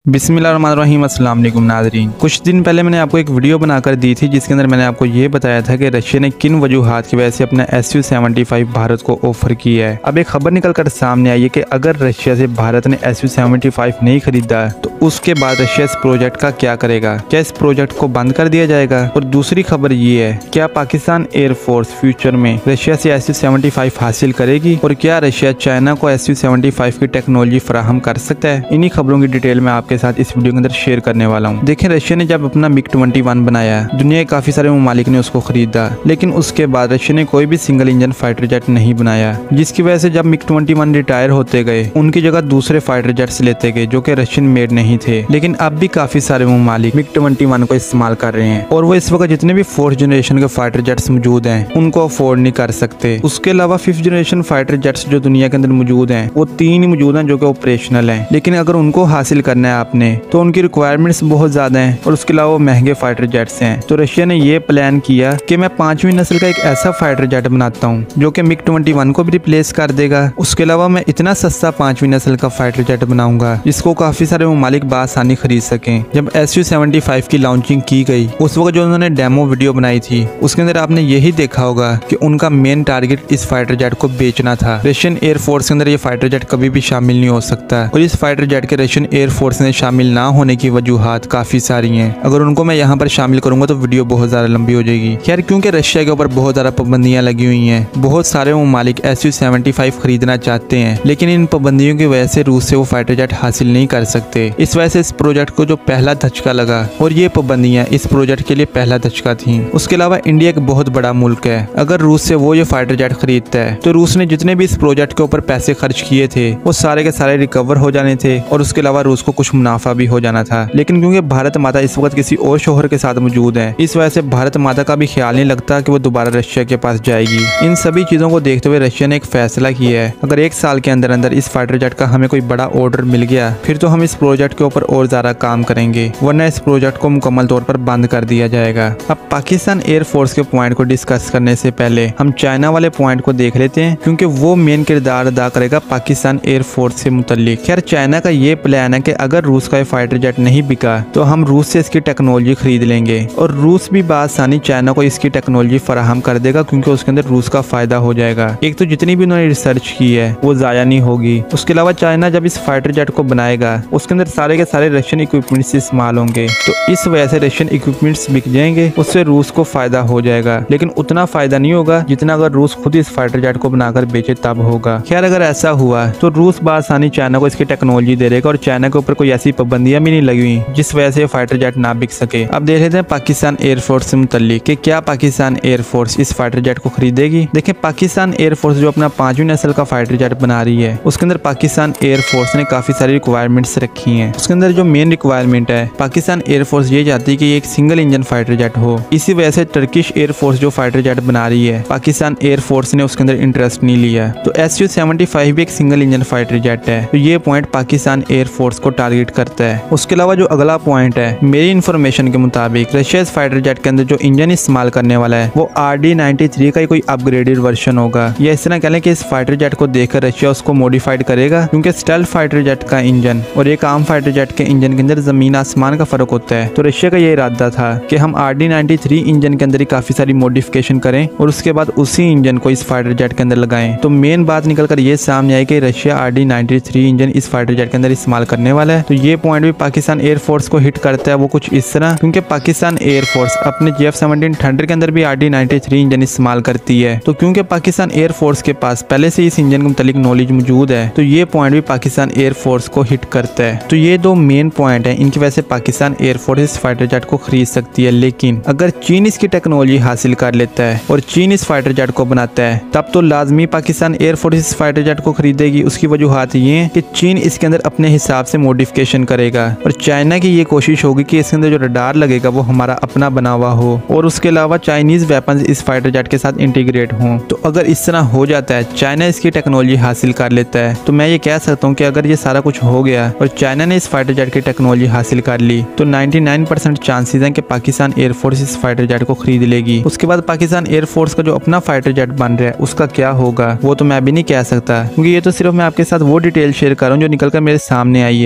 बिस्मिल्लाहिर्रहमानिर्रहीम अस्सलाम वालेकुम नाज़रीन। कुछ दिन पहले मैंने आपको एक वीडियो बनाकर दी थी जिसके अंदर मैंने आपको ये बताया था कि रशिया ने किन वजूहात की वजह से अपना SU-75 भारत को ऑफर किया है। अब एक खबर निकल कर सामने आई है कि अगर रशिया से भारत ने SU-75 नहीं खरीदा तो उसके बाद रशिया इस प्रोजेक्ट का क्या करेगा, क्या इस प्रोजेक्ट को बंद कर दिया जाएगा। और दूसरी खबर ये है, क्या पाकिस्तान एयरफोर्स फ्यूचर में रशिया से SU-75 हासिल करेगी और क्या रशिया चाइना को SU-75 की टेक्नोलॉजी फराहम कर सकता है। इन्हीं खबरों की डिटेल में आपके साथ इस वीडियो के अंदर शेयर करने वाला हूँ। देखें, रशिया ने जब अपना MiG-21 बनाया, दुनिया के काफी सारे ममालिक ने उसको खरीदा, लेकिन उसके बाद रशिया ने कोई भी सिंगल इंजन फाइटर जेट नहीं बनाया, जिसकी वजह से जब MiG-21 रिटायर होते गए उनकी जगह दूसरे फाइटर जेट्स लेते गए जो कि रशियन मेड नहीं थे। लेकिन अब भी काफी सारे ममालिक MiG-21 को इस्तेमाल कर रहे हैं और वो इस वक्त जितने भी 4th जनरेशन के फाइटर जेट्स मौजूद हैं उनको अफोर्ड नहीं कर सकते। उसके अलावा 5th जनरेशन फाइटर जेट्स जो दुनिया के अंदर मौजूद हैं वो 3 ही मौजूद हैं जो कि ऑपरेशनल हैं, लेकिन अगर उनको हासिल करना है आपने तो उनकी रिक्वायरमेंट्स बहुत ज्यादा हैं और उसके अलावा महंगे फाइटर जेट्स हैं। तो रशिया ने ये प्लान किया कि मैं 5वीं नस्ल का एक ऐसा फाइटर जेट बनाता हूँ जो कि MiG-21 को भी रिप्लेस कर देगा। उसके अलावा मैं इतना सस्ता 5वीं नस्ल का फाइटर जेट बनाऊंगा जिसको काफी सारे ममालिक बआसानी खरीद सकें। जब SU-75 की लॉन्चिंग की गई उस वक्त जो उन्होंने डेमो वीडियो बनाई थी उसके अंदर आपने यही देखा होगा कि उनका मेन टारगेट इस फाइटर जेट को बेचना था। रशियन एयरफोर्स के अंदर ये फाइटर जेट कभी भी शामिल नहीं हो सकता और इस फाइटर जेट के रशियन एयरफोर्स में शामिल ना होने की वजूहात काफी सारी हैं। अगर उनको मैं यहाँ पर शामिल करूंगा तो वीडियो बहुत ज्यादा लंबी हो जाएगी। खैर, क्योंकि रशिया के ऊपर बहुत ज्यादा पाबंदियां लगी हुई हैं, बहुत सारे ममालिक SU-75 खरीदना चाहते हैं, लेकिन इन पाबंदियों की वजह से रूस से वो फाइटर जेट हासिल नहीं कर सकते। इस वजह से इस प्रोजेक्ट को जो पहला धचका लगा और ये पाबंदियां इस प्रोजेक्ट के लिए पहला धचका थी। उसके अलावा इंडिया एक बहुत बड़ा मुल्क है, अगर रूस से वो ये फाइटर जेट खरीदता है तो रूस ने जितने भी इस प्रोजेक्ट के ऊपर पैसे खर्च किए थे वो सारे के सारे रिकवर हो जाने थे और उसके अलावा रूस को कुछ मुनाफा भी हो जाना था। लेकिन क्योंकि भारत माता इस वक्त किसी और शोहर के साथ मौजूद है, इस वजह से भारत माता का भी ख्याल नहीं लगता कि वो दोबारा रशिया के पास जाएगी। इन सभी चीजों को देखते हुए रशिया ने एक फैसला किया है, अगर 1 साल के अंदर अंदर इस फाइटर जेट का हमें कोई बड़ा ऑर्डर मिल गया फिर तो हम इस प्रोजेक्ट के ऊपर और ज्यादा काम करेंगे, वरना इस प्रोजेक्ट को मुकम्मल तौर पर बंद कर दिया जाएगा। अब पाकिस्तान एयरफोर्स के पॉइंट को डिस्कस करने से पहले हम चाइना वाले पॉइंट को देख लेते हैं, क्योंकि वो मेन किरदार अदा करेगा पाकिस्तान एयरफोर्स से मुतल्लिक। खैर, चाइना का ये प्लान है कि अगर रूस का फाइटर जेट नहीं बिका तो हम रूस से इसकी टेक्नोलॉजी खरीद लेंगे और रूस भी बआसानी चाइना को इसकी टेक्नोलॉजी फराहम कर देगा, क्योंकि उसके अंदर रूस का फायदा हो जाएगा। एक तो जितनी भी उन्होंने रिसर्च की है वो जाया नहीं होगी। उसके अलावा चाइना जब इस फाइटर जेट को बनाएगा उसके अंदर सारे के सारे रशियन इक्विपमेंट्स इस्तेमाल होंगे, तो इस वजह से रशियन इक्विपमेंट्स बिक जाएंगे, उससे रूस को फायदा हो जाएगा। लेकिन उतना फायदा नहीं होगा जितना अगर रूस खुद इस फाइटर जेट को बनाकर बेचे तब होगा। खैर, अगर ऐसा हुआ तो रूस बआसानी चाइना को इसकी टेक्नोलॉजी दे देगा और चाइना के ऊपर कोई ऐसी पाबंदियां भी नहीं लगी हुई जिस वजह से फाइटर जेट ना बिक सके। अब देख लेते हैं पाकिस्तान एयरफोर्स से मुतल्लिक कि क्या पाकिस्तान एयरफोर्स इस फाइटर जेट को खरीदेगी। देखिए, पाकिस्तान एयरफोर्स जो अपना 5वीं नस्ल का फाइटर जेट बना रही है उसके अंदर पाकिस्तान एयरफोर्स ने काफी सारी रिक्वायरमेंट्स रखी हैं। उसके अंदर जो मेन रिक्वायरमेंट है, पाकिस्तान एयरफोर्स ये चाहती है कि ये एक सिंगल इंजन फाइटर जेट हो। इसी वजह से टर्किश एयरफोर्स जो फाइटर जेट बना रही है पाकिस्तान एयरफोर्स ने उसके अंदर इंटरेस्ट नहीं लिया। तो SU-75 भी एक सिंगल इंजन फाइटर जेट है, तो ये पॉइंट पाकिस्तान एयरफोर्स को टारगेट करता है। उसके अलावा जो अगला पॉइंट है, मेरी इन्फॉर्मेशन के मुताबिक रशिया इस फाइटर जेट के अंदर जो इंजन इस्तेमाल करने वाला है वो RD-93 का ही कोई अपग्रेडेड वर्जन होगा, या इस तरह कह लें कि इस फाइटर जेट को देखकर रशिया उसको मॉडिफाइड करेगा, क्योंकि स्टेल्थ फाइटर जेट का इंजन और एक आम फाइटर जेट के इंजन के अंदर जमीन आसमान का फर्क होता है। तो रशिया का ये इरादा था कि हम RD-93 इंजन के अंदर ही काफी सारी मॉडिफिकेशन करें और उसके बाद उसी इंजन को इस फाइटर जेट के अंदर लगाएं। तो मेन बात निकल कर ये सामने आई कि रशिया RD-93 इंजन इस फाइटर जेट के अंदर इस्तेमाल करने वाला है। तो ये पॉइंट भी पाकिस्तान एयरफोर्स को हिट करता है, वो कुछ इस तरह, क्योंकि पाकिस्तान एयरफोर्स अपने JF-17 थंडर के अंदर भी RD-93 इंजन इस्तेमाल करती है। तो क्योंकि पाकिस्तान एयरफोर्स के पास पहले से इस इंजन के मुतालिक नॉलेज मौजूद है तो ये पॉइंट भी पाकिस्तान एयरफोर्स को हिट करता है। तो ये 2 मेन पॉइंट है, इनकी वजह से पाकिस्तान एयरफोर्स इस फाइटर जेट को खरीद सकती है। लेकिन अगर चीन इसकी टेक्नोलॉजी हासिल कर लेता है और चीन इस फाइटर जेट को बनाता है तब तो लाजमी पाकिस्तान एयरफोर्स इस फाइटर जेट को खरीदेगी। उसकी वजूहात ये है कि चीन इसके अंदर अपने हिसाब से मॉडिफिकेशन करेगा और चाइना की ये कोशिश होगी कि इसके अंदर जो रडार लगेगा वो हमारा अपना बना हुआ हो और उसके अलावा चाइनीज वेपन्स इस फाइटर जेट के साथ इंटीग्रेट हों। तो अगर इस तरह हो जाता है, चाइना इसकी टेक्नोलॉजी हासिल कर लेता है, तो मैं ये कह सकता हूँ कि अगर ये सारा कुछ हो गया और चाइना ने इस फाइटर जेट की टेक्नोलॉजी हासिल कर ली तो 99% चांसेस हैं कि पाकिस्तान एयरफोर्स इस फाइटर जेट को खरीद लेगी। उसके बाद पाकिस्तान एयरफोर्स का जो अपना फाइटर जेट बन रहा है उसका क्या होगा वो तो मैं भी नहीं कह सकता, क्योंकि ये तो सिर्फ मैं आपके साथ वो डिटेल शेयर कर रहा हूँ जो निकल कर मेरे सामने आई है। खैर, अगर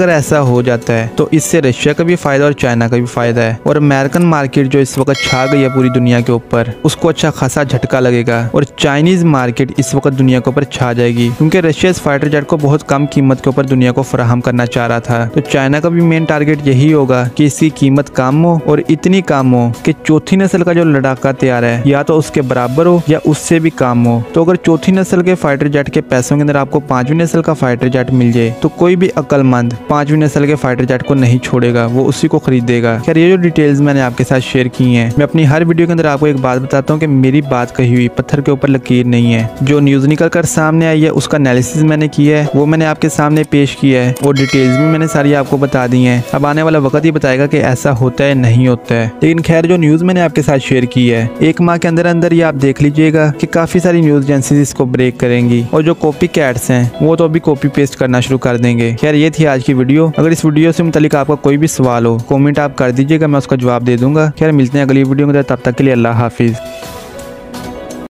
अगर ऐसा हो जाता है तो इससे रशिया का भी फायदा और चाइना का भी फायदा है, और अमेरिकन मार्केट जो इस वक्त छा गई है पूरी दुनिया के ऊपर उसको अच्छा खासा झटका लगेगा, और चाइनीज मार्केट इस वक्त दुनिया के ऊपर छा जाएगी, क्योंकि रशिया इस फाइटर जेट को बहुत कम कीमत के ऊपर दुनिया को फराहम करना चाह रहा था। तो चाइना का भी मेन टारगेट यही होगा कि इसकी कीमत कम हो, और इतनी कम हो कि चौथी नस्ल का जो लड़ाका तैयार है या तो उसके बराबर हो या उससे भी कम हो। तो अगर चौथी नस्ल के फाइटर जेट के पैसों के अंदर आपको पांचवी नस्ल का फाइटर जेट मिल जाए तो कोई भी अक्लमंद पांचवी नस्ल के फाइटर जेट को नहीं छोड़ेगा, वो उसी को खरीदेगा। खैर ये जो डिटेल्स मैंने आपके साथ शेयर की हैं, मैं अपनी हर वीडियो के अंदर आपको एक बात बताता हूँ कि मेरी बात कही हुई पत्थर के ऊपर लकीर नहीं है। जो न्यूज निकल कर सामने आई है उसका एनालिसिस मैंने किया है, वो मैंने आपके सामने पेश किया है, और डिटेल्स भी मैंने सारी आपको बता दी हैं। अब आने वाला वक्त ही बताएगा कि ऐसा होता है नहीं होता है। लेकिन खैर जो न्यूज मैंने आपके साथ शेयर की है, एक माह के अंदर अंदर ये आप देख लीजिएगा कि काफी सारी न्यूज एजेंसीज इसको ब्रेक करेंगी, और जो कॉपी कैट्स हैं वो तो अभी कॉपी पेस्ट करना शुरू कर देंगे। खैर ये थी आज की वीडियो। अगर इस वीडियो से मुतालिक आपका कोई भी सवाल हो कमेंट आप कर दीजिएगा, मैं उसका जवाब दे दूंगा। खैर मिलते हैं अगली वीडियो में, तब तक के लिए अल्लाह हाफिज।